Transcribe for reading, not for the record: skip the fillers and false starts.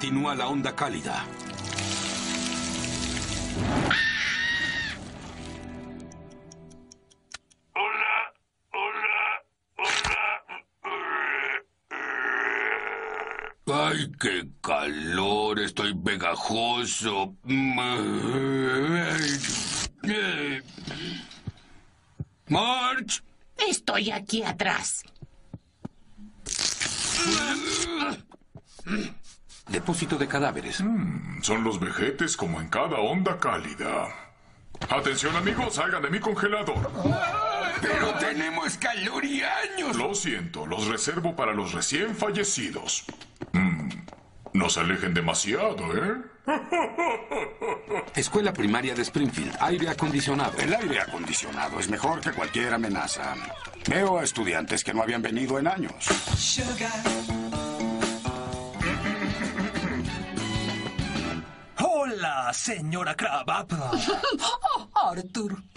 continúa la onda cálida. ¡Ay, qué calor! Estoy pegajoso. ¡March! Estoy aquí atrás. Depósito de cadáveres. Son los vejetes como en cada onda cálida. Atención, amigos, salgan de mi congelador. ¡Pero tenemos calor y años! Lo siento, los reservo para los recién fallecidos. No se alejen demasiado, ¿eh? Escuela primaria de Springfield. Aire acondicionado. El aire acondicionado es mejor que cualquier amenaza. Veo a estudiantes que no habían venido en años. Hola, señora Crabapple. Arthur,